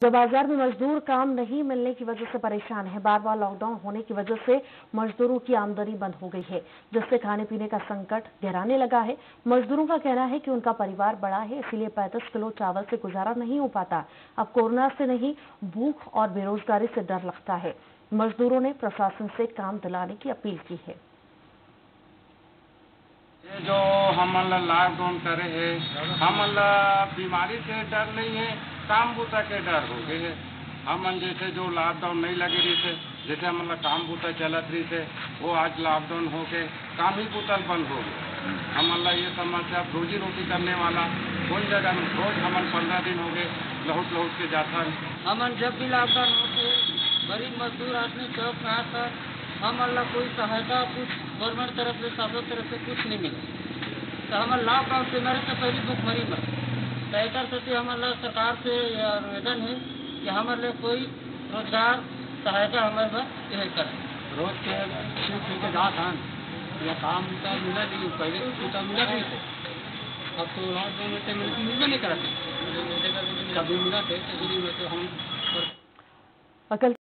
जो बाजार में मजदूर काम नहीं मिलने की वजह से परेशान है। बार बार लॉकडाउन होने की वजह से मजदूरों की आमदनी बंद हो गई है, जिससे खाने पीने का संकट गहराने लगा है। मजदूरों का कहना है कि उनका परिवार बड़ा है, इसीलिए 35 किलो चावल से गुजारा नहीं हो पाता। अब कोरोना से नहीं, भूख और बेरोजगारी से डर लगता है। मजदूरों ने प्रशासन से काम दिलाने की अपील की है। ये जो हम लॉकडाउन करे है, हम बीमारी से डर नहीं है, काम बूता के डर हो गए है। हम जैसे जो लॉकडाउन नहीं लगे रही थे, जैसे हम काम बूता चलत रही थे, वो आज लॉकडाउन हो के काम ही बूतल बंद हो गए। हम ये समस्या रोजी रोटी करने वाला कोई जगह में रोज हम 15 दिन हो गए लहुट के जाता है। हम जब भी लॉकडाउन होते गरीब मजदूर आदमी चौक में आता, हम कोई सहायता कुछ गवर्नमेंट तरफ से शासन तरफ से कुछ नहीं मिला। तो हम लॉकडाउन से मरे तो पहली भुखमरी मर तैतर से हमारा सरकार से आवेदन है कि हमारे कोई रोजगार सहायता हमारे यह करें। रोज के जात हैं या काम का मिला नहीं, पहले तो मिला नहीं थे, अब तो लॉकडाउन में मिलना नहीं करते, कभी मिला थे कभी नहीं, तो हम